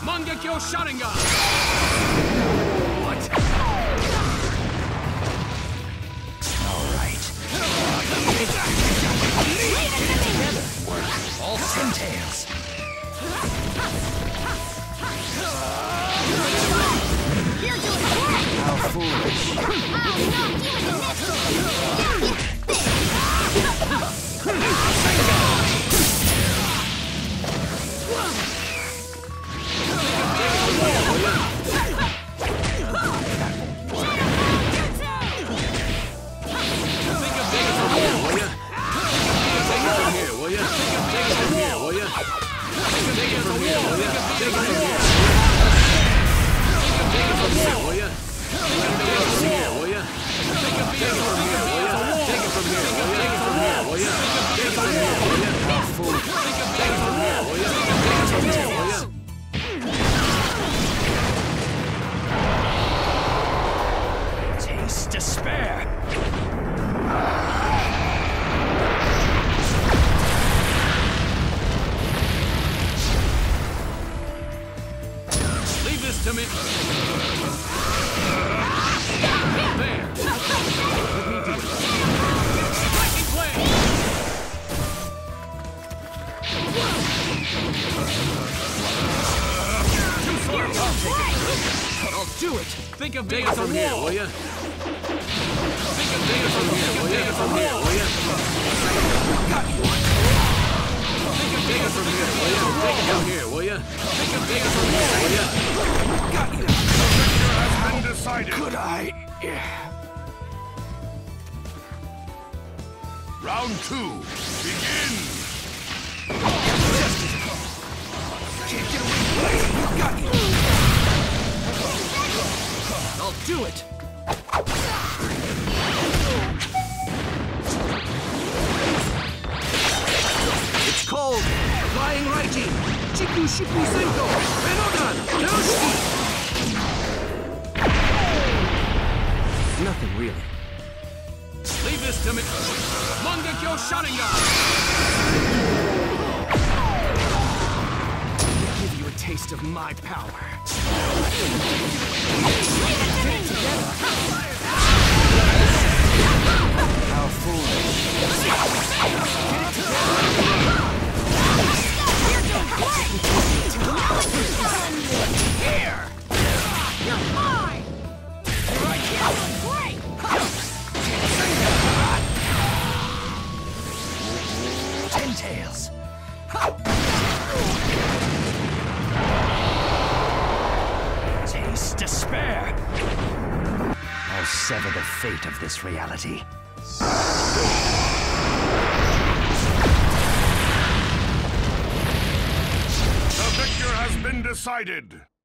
Mangekyo Sharingan! What? Alright. Together. All ten tails. How foolish. Taste despair. Leave this to me. There. Let me do it. Lightning blade. Too slow. I'll do it. Think of me as a wall, will ya? Think of me as a wall, will ya? Think of me as a wall, will ya? Take it down here, will ya? Think of me as a wall, will ya? Got you. The victor has been decided. Could I? Round 2. Begin. Can't get away. Got you. I'll do it. It's called Flying Raiji, Chiku Shiku Senko, Renodan, Yoshi! Nothing really. Leave this to me. Mangekyo Sharingan! I'll give you a taste of my power. How foolish. Here! You're mine! Great! Ten tails. Taste despair. I'll sever the fate of this reality. The victor has been decided.